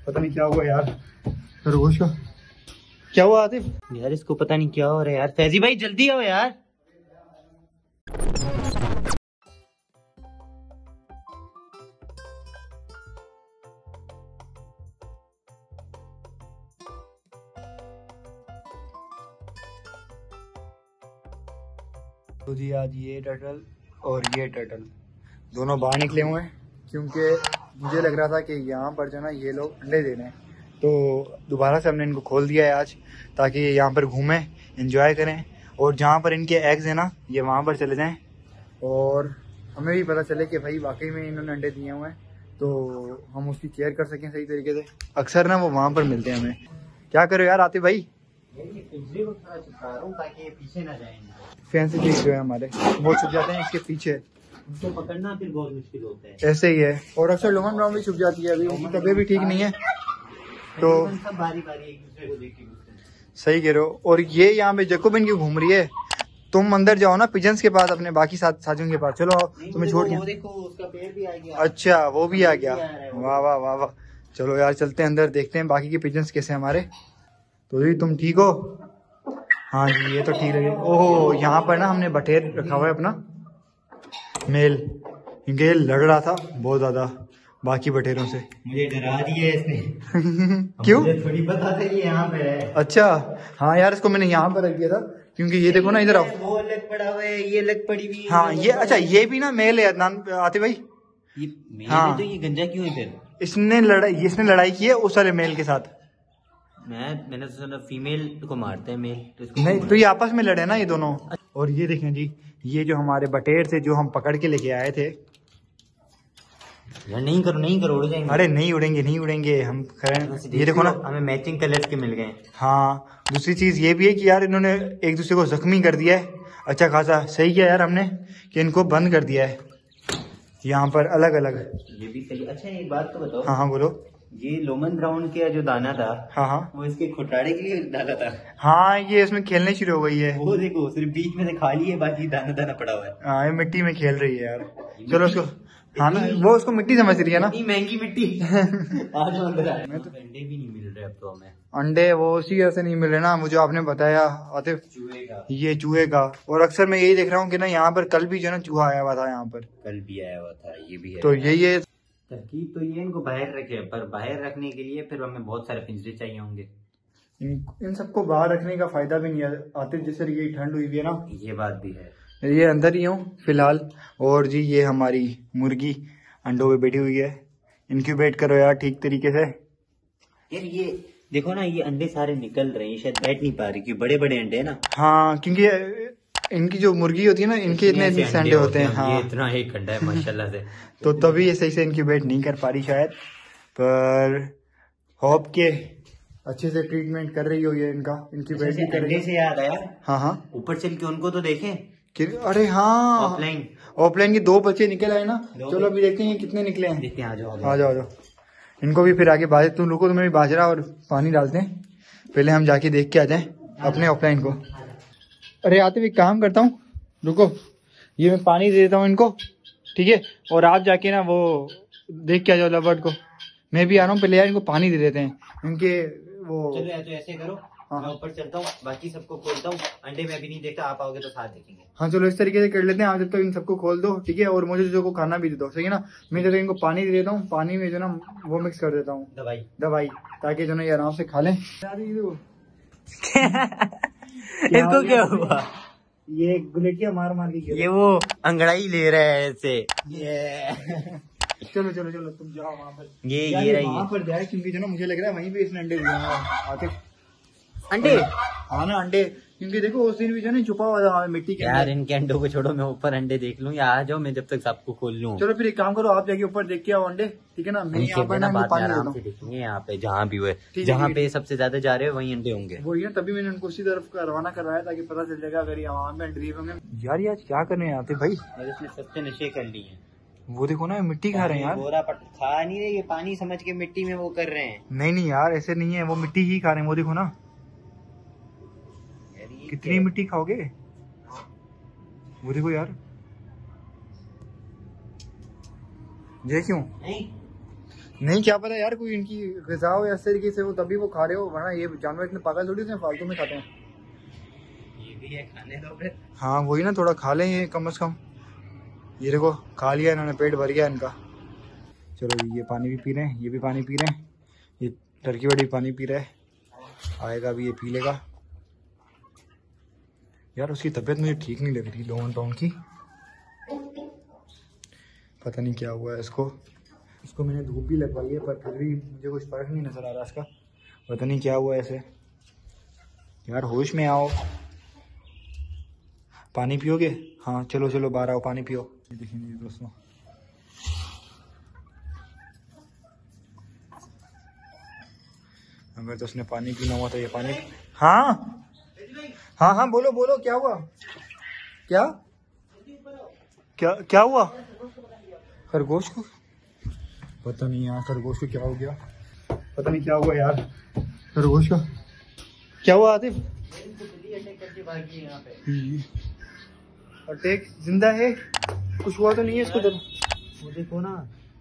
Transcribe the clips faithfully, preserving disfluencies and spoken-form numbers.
पता नहीं क्या हुआ यार खरगोश का। क्या हुआ आतिफ? यार इसको पता नहीं क्या हो रहा है यार। फैजी भाई जल्दी आओ यार। तो जी आज ये टर्टल और ये टर्टल दोनों बाहर निकले हुए हैं, क्योंकि मुझे लग रहा था कि यहाँ पर जो ना ये लोग अंडे दे रहे हैं, तो दोबारा से हमने इनको खोल दिया है आज, ताकि ये यहाँ पर घूमें, एंजॉय करें, और जहाँ पर इनके एग्स हैं ना ये वहाँ पर चले जाएं, और हमें भी पता चले कि भाई वाकई में इन्होंने अंडे दिए हुए हैं, तो हम उसकी केयर कर सकें सही तरीके से। अक्सर ना वो वहाँ पर मिलते हैं हमें। क्या करो यार आते भाई, ताकि ये पीछे ना जाए। फैंसी चीज जो है हमारे वो छुप जाते हैं इसके पीछे, उसको पकड़ना फिर बहुत मुश्किल होता है। ऐसे ही है। और अक्सर लोमन ब्राउन भी छुप जाती है, अभी उनकी तबीयत भी ठीक नहीं है, तो सब बारी बारी एक दूसरे को देख सही कह रहे हो। और ये यहाँ पे जैकोबिन क्यों घूम रही है? तुम अंदर जाओ ना पिजन्स के पास, अपने बाकी साथ साथियों के पास। चलो तुम्हें छोड़ के। देखो उसका पेड़ भी आ गया। अच्छा वो भी आ गया, वाह वाह वाह वाह। चलो यार चलते हैं अंदर, देखते हैं बाकी के पिजन्स कैसे हमारे। तो जी तुम ठीक हो? हाँ जी ये तो ठीक लगे। ओह यहाँ पर ना हमने बटेर रखा हुआ है अपना मेल, क्योंकि ये लड़ रहा था बहुत ज्यादा बाकी बटेरों से। मुझे डरा दिया इसने। क्यों? मुझे थोड़ी पता था ये यहाँ पे है। अच्छा हाँ यार इसको मैंने यहाँ पर रख दिया था, क्योंकि ये देखो ना इधर आओ, वो अलग पड़ा हुआ है, ये अलग पड़ी हुई है। हाँ ये अच्छा ये भी ना मेल है अदनान आते भाई। ये मेल हाँ। है तो ये गंजा क्यों है फिर? इसने लड़ाई इसने लड़ाई की है उस वाले मेल के साथ। मैं मैंने तो सुना फीमेल को मारते हैं मेल, तो इसको नहीं तो ये आपस में लड़े ना ये दोनों। और ये देखें जी, ये जो हमारे बटेर थे जो हम पकड़ के लेके आए थे। यार नहीं करो नहीं करो, उड़ जाएंगे। अरे नहीं उड़ेंगे नहीं उड़ेंगे हम खैर। ये देखो ना हमें मैचिंग कलर्स के मिल गए। हाँ दूसरी चीज ये भी है कि यार इन्होंने एक दूसरे को जख्मी कर दिया है अच्छा खासा। सही किया यार हमने कि इनको बंद कर दिया है यहाँ पर अलग अलग। ये भी सही। अच्छा एक बात तो बताओ। हाँ हाँ बोलो। ये लोमन ब्राउन का जो दाना था, हाँ हाँ वो इसके खुटाड़े के लिए डाला था। हाँ ये इसमें खेलने शुरू हो गई है। वो देखो सिर्फ बीच में से खाली है, बाकी दाना दाना पड़ा हुआ है। हाँ ये मिट्टी में खेल रही है यार। चलो उसको, हाँ ना वो उसको मिट्टी समझ रही है ना। इतनी महंगी मिट्टी। आज अंदर आए। मैं तो अंडे भी नहीं मिल रहे अब तो हमें। अंडे वो उसी वजह से नहीं मिल रहे ना, मुझे आपने बताया आतिफ, चूहे का। ये चूहे का। और अक्सर मैं यही देख रहा हूँ कि ना यहाँ पर कल भी जो ना चूहा आया हुआ था यहाँ पर। कल भी आया हुआ था, ये भी है। तो यही है तरकीब तो ये इनको बाहर रखे, पर बाहर रखने के लिए फिर हमें बहुत सारे पिंजरे चाहिए होंगे। इन, इन सबको बाहर रखने का फायदा भी नहीं है आतिफ, जिस तरीके की ठंड हुई है ना। ये बात भी है। ये अंदर ही हूँ फिलहाल। और जी ये हमारी मुर्गी अंडों पे बैठी हुई है। इनक्यूबेट करो यार ठीक तरीके से। यार ये देखो ना, ये अंडे सारे निकल रहे हैं, शायद बैठ नहीं पा रही क्योंकि बड़े बड़े अंडे है ना। हाँ क्योंकि इनकी जो मुर्गी होती है ना इनके इतने इतने अंडे होते हैं। हाँ ये इतना एक अंडा है माशाल्लाह से। तो तभी ये सही से इनक्यूबेट नहीं कर पा रही शायद, पर होप के अच्छे से ट्रीटमेंट कर रही हो ये इनका, इनक्यूबेट भी कर रही है। से याद आया, हाँ हाँ ऊपर चल के उनको तो देखें। अरे हाँ ऑफलाइन ऑफलाइन के दो बच्चे निकल आए ना। चलो अभी देखते हैं कितने निकले हैं। देखते हैं। आ जाओ आ जाओ आ जाओ। इनको भी फिर आगे बाज तुम रुको, तुम्हें भी बाजरा और पानी डालते हैं। पहले हम जाके देख के आ जाएं अपने ऑफलाइन को। अरे आते हुए काम करता हूँ, रुको ये मैं पानी दे देता हूँ इनको, ठीक है? और आप जाके ना वो देख के आ जाओ लवर्ड को। मैं भी आ रहा हूँ, पहले यार इनको पानी दे देते हैं इनके वो। चलो या तो ऐसे करो, हाँ। मैं ऊपर चलता हूँ, बाकी सबको खोलता हूँ। अंडे में भी नहीं देखता, आप आओगे तो साथ देखेंगे। हाँ चलो इस तरीके से कर लेते हैं। आप जब तक इन सबको खोल दो, ठीक है? और मुझे जो को खाना भी दे दो, सही है ना? मैं जब इनको पानी दे देता हूँ, पानी में जो ना वो मिक्स कर देता हूँ दवाई दवाई, ताकि जो ना ये आराम से खा लें। इसको क्या हुआ? ये गुलेटिया मार मार के ये वो अंगड़ाई ले रहा है ऐसे। ये चलो चलो चलो तुम जाओ वहाँ पर। ये यार ये ये रही वहाँ है पर जाए, क्योंकि जो ना मुझे लग रहा है वहीं पे इसने अंडे दिए हैं आतिफ। अंडे। हाँ ना अंडे, क्योंकि देखो उस दिन भी जो ना छुपा हुआ था मिट्टी के यार अंदर। इनके अंडों को छोड़ो, मैं ऊपर अंडे देख लूँ, या आ जाओ मैं जब तक सबको खोल लूँ। चलो फिर एक काम करो, आप जाके ऊपर देख के आओ अंडे, ठीक है ना? मैं यहाँ पर ना बाद में पानी देता आराम हूँ। से देखेंगे यहाँ पे, जहाँ भी हुए, ठीक है, जहाँ ठीक पे सबसे ज्यादा जा रहे हो वहीं अंडे होंगे। वही है, तभी मैंने उनको उसी तरफ का रवाना करवाया ताकि पता चल जाएगा अगर ये वहाँ पे अंडे दिए होंगे। यार ये आज क्या करने आते भाई? और इसने सबसे नशे कर लिए हैं। वो देखो ना मिट्टी खा रहे हैं यार। गोरा पट खा नहीं रहे, ये पानी समझ के मिट्टी में वो कर रहे हैं। नहीं नहीं यार ऐसे नहीं है, वो मिट्टी ही खा रहे हैं। वो देखो ना कितनी मिट्टी खाओगे। वो देखो यार, ये क्यों? नहीं नहीं क्या पता यार, कोई इनकी ग़िज़ा हो या इस तरीके से हो तभी वो खा रहे हो, वरना ये जानवर इतने पागल थोड़ी से फालतू में खाते हैं। ये भी है, खाने दो फिर। हाँ वही ना, थोड़ा खा लें ये कम से कम। ये देखो खा लिया इन्होंने, पेट भर गया इनका। चलो ये पानी भी पी रहे हैं, ये भी पानी पी रहे हैं, ये टर्की बड़ी पानी पी रहा है, आएगा अभी ये पी लेगा। यार उसकी तबीयत मुझे ठीक नहीं लग रही लोन टोन की, पता नहीं क्या हुआ है इसको। इसको मैंने धूप भी लगवाई है पर फिर भी मुझे कुछ फर्क नहीं नज़र आ रहा इसका, पता नहीं क्या हुआ है ऐसे। यार होश में आओ, पानी पियोगे? हाँ चलो चलो बाहर आओ, पानी पियो। देखिए दोस्तों, अगर तो उसने पानी पीना हुआ तो ये पानी। हाँ हाँ हाँ बोलो बोलो, क्या हुआ? क्या क्या क्या हुआ? खरगोश को पता नहीं यार, खरगोश को क्या हो गया, पता नहीं क्या हुआ यार खरगोश का। क्या हुआ आतिफ? अटैक? जिंदा है? कुछ हुआ तो नहीं है इसको? जब वो देखो ना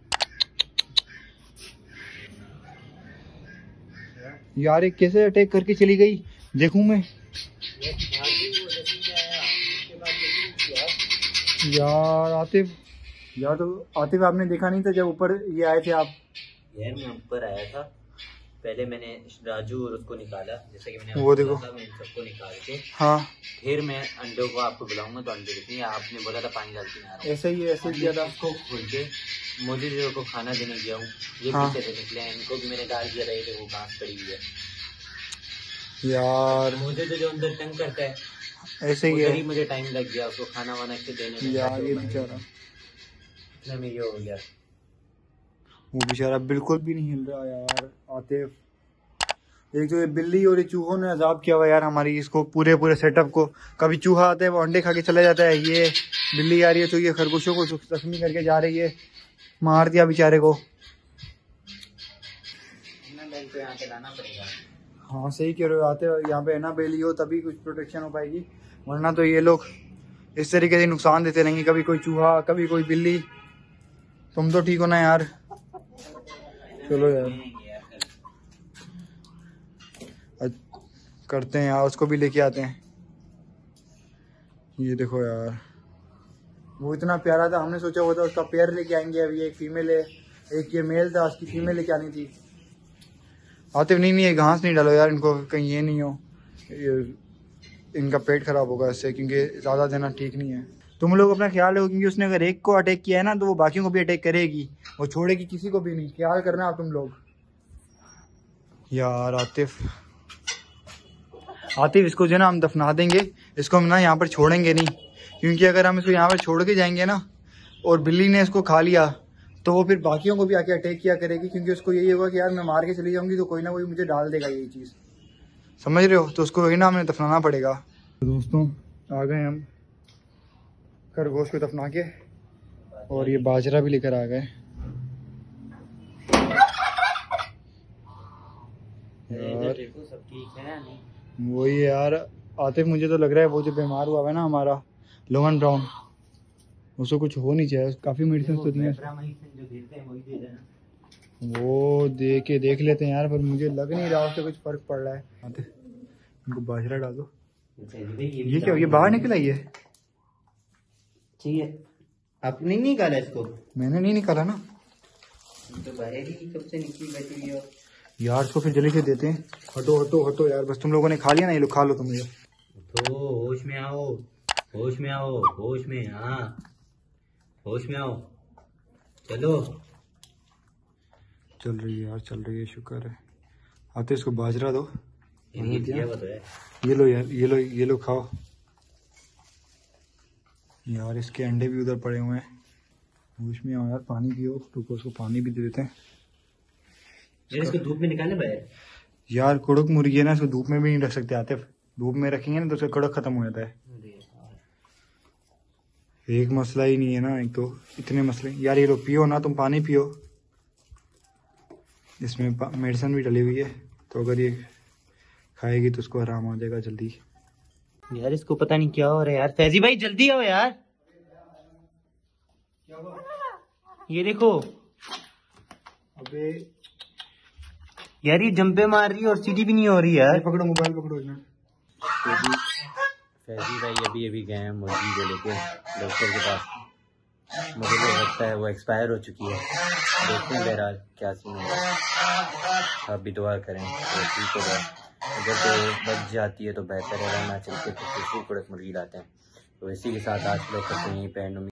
यार, एक कैसे अटैक करके चली गई, देखूं मैं यार। आतिफ यार, तो आतिफ आपने देखा नहीं था जब ऊपर ये आए थे आप? यार मैं ऊपर आया था, पहले मैंने राजू और उसको निकाला, जैसे कि मैंने वो देखो मैं सबको निकाल के, हाँ फिर मैं अंडों को आपको बुलाऊंगा तो अंडे देखेंगे। आपने बोला था पानी डाल के नहीं आ रहा, ऐसे ही ऐसे ही किया था। उसको खोल के मोदी जी को खाना देने गया हूँ, ये हाँ। पीछे से निकले हैं, इनको भी मैंने डाल दिया था, वो घास पड़ी हुई है। यार मुझे तो जो अंदर तंग करता है ऐसे ही है, मुझे टाइम लग गया उसको खाना वाना के देने में। यार ये बेचारा, इतना में ये हो गया, वो बेचारा बिल्कुल भी नहीं हिल रहा यार। आतिफ, एक जो ये बिल्ली और ये चूहों ने अजाब किया हुआ यार हमारी इसको, पूरे पूरे सेटअप को। कभी चूहा आता है वो अंडे खा के चला जाता है, ये बिल्ली आ रही है तो ये खरगोशों को जख्मी करके जा रही है, मार दिया बेचारे को। हाँ सही कह रहे हो, आते यहाँ पे ना बेली हो तभी कुछ प्रोटेक्शन हो पाएगी, वरना तो ये लोग इस तरीके से नुकसान देते रहेंगे, कभी कोई चूहा कभी कोई बिल्ली। तुम तो ठीक हो ना यार? चलो यार करते हैं यार, उसको भी लेके आते हैं। ये देखो यार, वो इतना प्यारा था, हमने सोचा हुआ था उसका पेयर लेके आएंगे। अभी एक फीमेल है, एक ये मेल था, उसकी फीमेल लेके आनी थी। आतिफ नहीं नहीं ये घास नहीं डालो यार इनको, कहीं ये नहीं हो ये इनका पेट खराब होगा इससे, क्योंकि ज़्यादा देना ठीक नहीं है। तुम लोग अपना ख्याल रखो, क्योंकि उसने अगर एक को अटैक किया है ना तो वो बाकियों को भी अटैक करेगी, वो छोड़ेगी किसी को भी नहीं। ख्याल करना आप तुम लोग यार। आतिफ आतिफ इसको जो है ना हम दफना देंगे, इसको हम ना यहाँ पर छोड़ेंगे नहीं, क्योंकि अगर हम इसको यहाँ पर छोड़ के जाएंगे ना और बिल्ली ने इसको खा लिया तो वो फिर बाकियों को भी आके अटैक किया करेगी, क्योंकि उसको यही होगा कि यार मैं मार के चली जाऊंगी तो कोई ना कोई मुझे डाल देगा, यही चीज़ समझ रहे हो? तो उसको वही ना हमें दफनाना पड़ेगा। तो दोस्तों आ गए हम खरगोश को दफना के, और ये बाजरा भी लेकर आ गए यार। सब ठीक है नहीं? वही यार आतिफ, मुझे तो लग रहा है वो जो बीमार हुआ है ना हमारा लोगन ब्राउन, उसको कुछ हो नहीं चाहिए, काफ़ी मेडिसिन तो दिए, वो दे के देख लेते हैं यार, पर मुझे लग नहीं रहा उससे कुछ फर्क पड़ रहा है। आतिफ इनको बाजरा डाल दो। ये क्या, ये बाहर निकला? ये ठीक है, आपने नहीं निकाला इसको? मैंने नहीं निकाला ना, तो बाहर ही कब से निकली बैठी हुई हो यार। इसको फिर जल्दी से देते हैं। हटो हटो हटो यार, बस तुम लोगों ने खा लिया ना, ये लोग खा लो तुम ये। तो होश में आओ, होश में आओ, होश में, हाँ होश में आओ, चलो। चल रही है यार, चल रही है, शुक्र है। आते इसको बाजरा दो। ये दिया वो तो है। ये लो यार, ये लो ये लो खाओ यार। इसके अंडे भी उधर पड़े हुए हैं, होश में आओ यार, पानी पियो। रुको उसको पानी भी दे देते हैं। इसको धूप में निकालने बाहर यार। कुड़क मुर्गी है ना, इसको धूप में भी नहीं रख सकते आतिफ, धूप में रखेंगे ना तो उसका कड़क खत्म हो जाता है। एक मसला ही नहीं है ना, एक तो इतने मसले। यार ये लो पियो ना, तुम पानी पियो, इसमें मेडिसिन भी डली हुई है, तो अगर ये खाएगी तो उसको आराम आ जाएगा जल्दी। यार इसको पता नहीं क्या हो रहा है यार। फैजी भाई जल्दी आओ यार, ये देखो अबे यार ये जंपे मार रही है और सीधी भी नहीं हो रही यार। पकड़ो मोबाइल पकड़ो एक मिनट। फैजी भाई अभी अभी गए हैं मुर्गी को लेके डॉक्टर के पास। मुझे तो लगता है वो एक्सपायर हो चुकी है। देखते हैं बहरहाल क्या सीन है। आप भी दुआ करें तो ठीक होगा। अगर तो बच जाती है तो बेहतर है, वरना चलते तो दूसरी कुड़क मुर्गी लाते हैं। तो इसी के साथ आज लोग करते हैं यहीं पे एंड।